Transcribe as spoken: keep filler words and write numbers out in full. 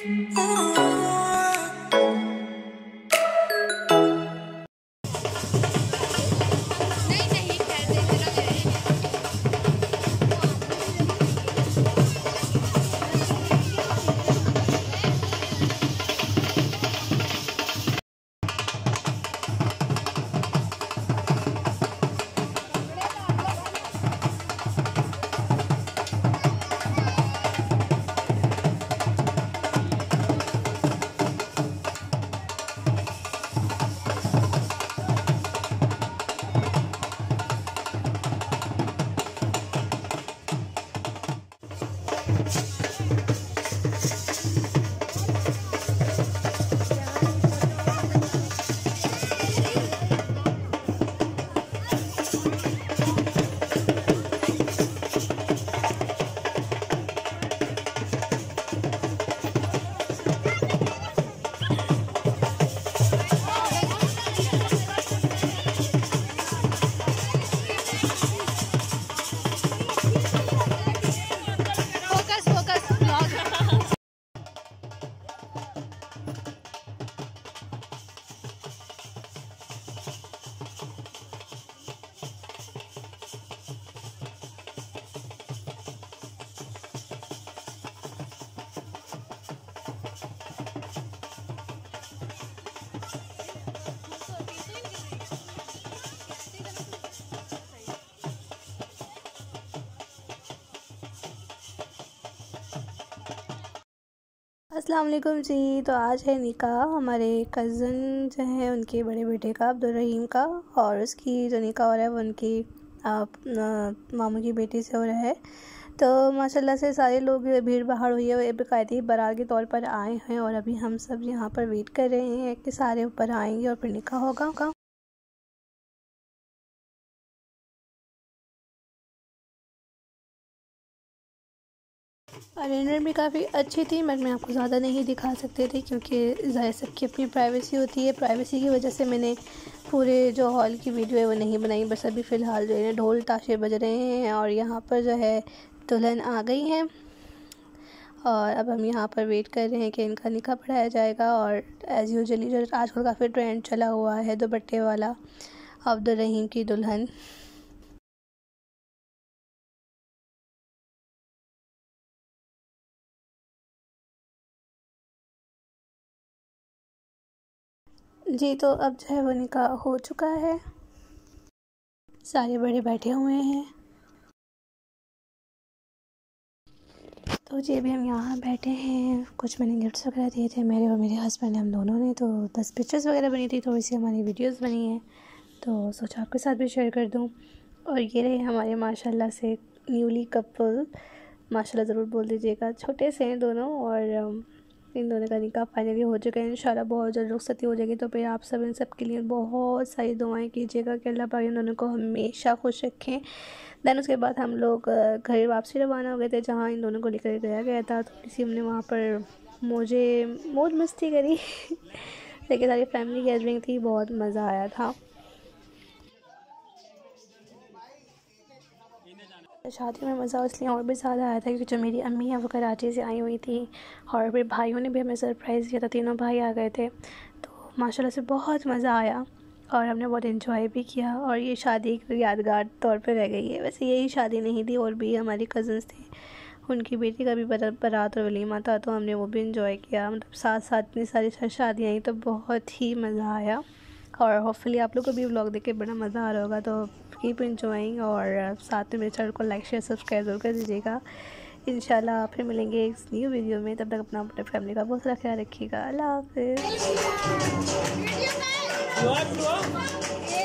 अस्सलाम वालेकुम जी। तो आज है निकाह हमारे कज़न जो है उनके बड़े बेटे का, अब्दुल रहीम का, और उसकी जो निकाह हो रहा है वो उनकी मामू की बेटी से हो रहा है। तो माशाल्लाह से सारे लोग भीड़ भाड़ हुई है, बेकायदे बारात के तौर पर आए हैं और अभी हम सब यहाँ पर वेट कर रहे हैं कि सारे ऊपर आएंगे और फिर निकाह होगा। अरेंजमेंट भी काफ़ी अच्छी थी, बट मैं आपको ज़्यादा नहीं दिखा सकते थे क्योंकि ज़ाहिर सबकी अपनी प्राइवेसी होती है। प्राइवेसी की वजह से मैंने पूरे जो हॉल की वीडियो है वो नहीं बनाई। बस अभी फ़िलहाल जो है ढोल ताशे बज रहे हैं और यहाँ पर जो है दुल्हन आ गई हैं और अब हम यहाँ पर वेट कर रहे हैं कि इनका निकाह पढ़ाया जाएगा। और एज़ यूजुअली जो आजकल काफ़ी ट्रेंड चला हुआ है दुपट्टे वाला, अब्दुल रहीम की दुल्हन। जी तो अब जो है वो निकाह हो चुका है, सारे बड़े बैठे हुए हैं। तो जी अभी हम यहाँ बैठे हैं, कुछ मैंने गिफ्ट्स वगैरह दिए थे मेरे और मेरे हस्बैंड ने, हम दोनों ने। तो दस पिक्चर्स वगैरह बनी थी, थोड़ी सी हमारी वीडियोस बनी हैं, तो सोचा आपके साथ भी शेयर कर दूँ। और ये रहे हमारे माशाल्लाह से न्यूली कपल, माशाल्लाह ज़रूर बोल दीजिएगा, छोटे से हैं दोनों और इन दोनों का निकाह फाइनली हो चुका है। इंशाल्लाह बहुत जल्द रुखसती हो जाएगी, तो फिर आप सब इन सब के लिए बहुत सारी दुआएं कीजिएगा कि अल्लाह पाक इन दोनों को हमेशा खुश रखें। दैन उसके बाद हम लोग घर वापसी रवाना हो गए थे, जहाँ इन दोनों को लेकर गया गया था। थोड़ी सी हमने वहाँ पर मौजे मौज मस्ती करी लेकिन सारी फैमिली गैदरिंग थी, बहुत मज़ा आया था। शादी में मज़ा इसलिए और भी ज़्यादा आया था क्योंकि जो मेरी अम्मी है वो कराची से आई हुई थी और फिर भाइयों ने भी हमें सरप्राइज़ दिया था, तीनों भाई आ गए थे। तो माशाल्लाह से बहुत मज़ा आया और हमने बहुत एंजॉय भी किया और ये शादी एक यादगार तौर पे रह गई है। वैसे यही शादी नहीं थी, और भी हमारी कज़न्स थी, उनकी बेटी का भी बारात और वलीमा था, तो हमने वो भी इंजॉय किया। मतलब साथ साथ इतनी सारी शादियाँ आई तो बहुत ही मज़ा आया। और होपफुली आप लोग को भी व्लॉग देख के बड़ा मज़ा आ रहा होगा। तो कीप एंजॉइंग और साथ में मेरे चैनल को लाइक शेयर सब्सक्राइब जरूर कर दीजिएगा। इंशाल्लाह फिर मिलेंगे एक न्यू वीडियो में, तब तक अपना अपने फैमिली का बहुत सारा ख्याल रखिएगा। अल्लाह हाफ़िज़।